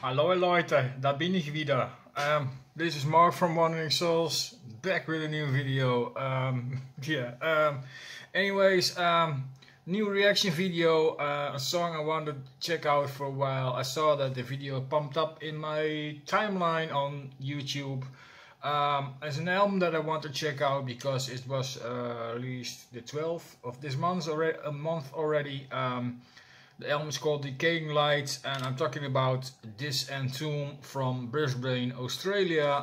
Hallo Leute, da bin ich wieder. This is Mark from Wandering Souls, back with a new video. Anyways, new reaction video, a song I wanted to check out for a while. I saw that the video pumped up in my timeline on YouTube. As an album that I want to check out because it was released the 12th of this month already. The album is called Decaying Light, and I'm talking about Disentomb from Brisbane, Australia.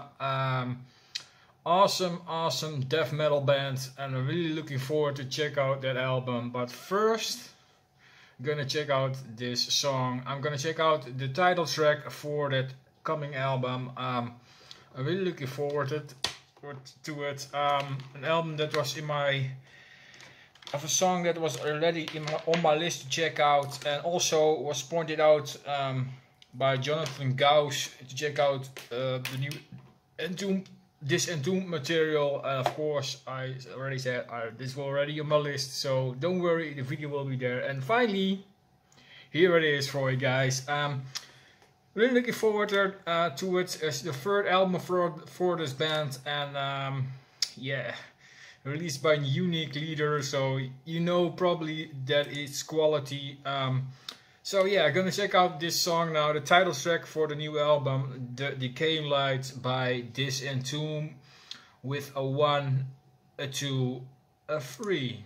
Awesome death metal band, and I'm really looking forward to check out that album. But first, I'm gonna check out this song. I'm gonna check out the title track for that coming album. I'm really looking forward to it. An album that was of a song that was already on my list to check out, and also was pointed out by Jonathan Gauss to check out the new Disentomb material. And of course, I already said this was already on my list, so don't worry, the video will be there. And finally, here it is for you guys. Really looking forward to it. It's the third album for this band, and yeah, released by a unique leader, so you know probably that it's quality. So yeah, I'm gonna check out this song now, the title track for the new album, The Decaying Light by Disentomb, with a 1, a 2, a 3.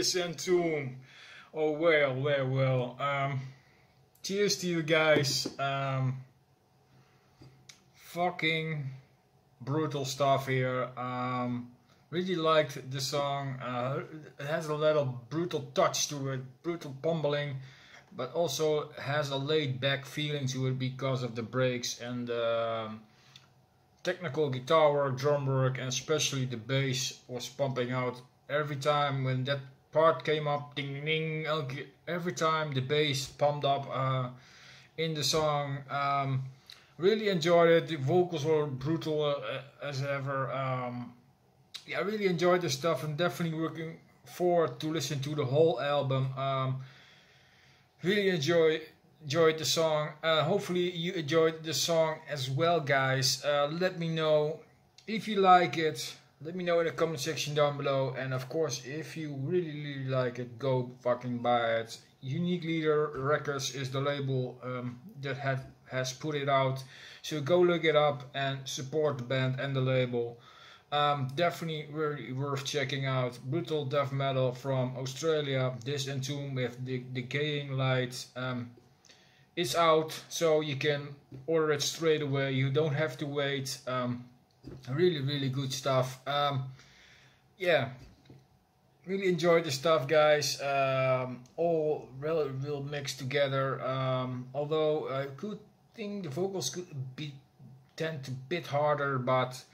Disentomb. Oh well. Cheers to you guys. Fucking brutal stuff here. Really liked the song. It has a little brutal touch to it, brutal bumbling, but also has a laid back feeling to it because of the breaks and technical guitar work, drum work, and especially the bass was pumping out every time when that part came up. Ding ding. Every time the bass pumped up in the song. Really enjoyed it. The vocals were brutal as ever. Yeah, I really enjoyed the stuff and definitely looking forward to listen to the whole album. Really enjoyed the song. Hopefully you enjoyed the song as well, guys. Let me know if you like it. Let me know in the comment section down below. And of course, if you really like it, go fucking buy it. Unique Leader Records is the label that has put it out. So go look it up and support the band and the label. Definitely really worth checking out. Brutal death metal from Australia. Disentomb with the Decaying Light. It's out, so you can order it straight away. You don't have to wait. Really good stuff. Yeah, really enjoyed the stuff, guys. All real mixed together. Although I could think the vocals could tend to bit harder, but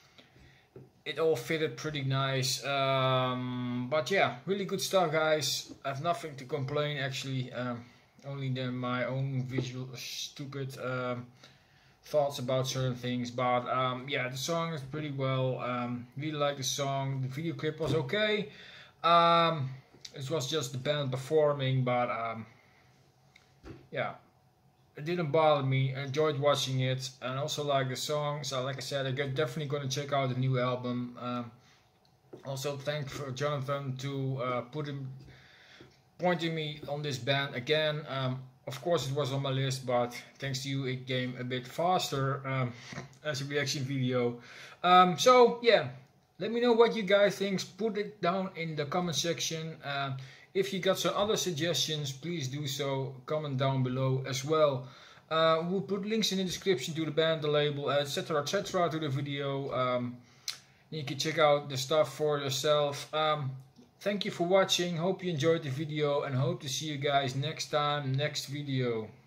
it all fitted pretty nice. But yeah, really good stuff, guys. I have nothing to complain actually. Only my own visual stupid thoughts about certain things, but yeah, the song is pretty well. Really like the song. The video clip was okay. It was just the band performing, but yeah, it didn't bother me. I enjoyed watching it and also like the song. So like I said, I'm definitely gonna check out the new album. Also thanks for Jonathan to pointing me on this band again. Of course it was on my list, but thanks to you it came a bit faster as a reaction video. So yeah, let me know what you guys think. Put it down in the comment section. If you got some other suggestions, please do so. Comment down below as well. We'll put links in the description to the band, the label, etc to the video. You can check out the stuff for yourself. Thank you for watching. Hope you enjoyed the video and hope to see you guys next time, next video.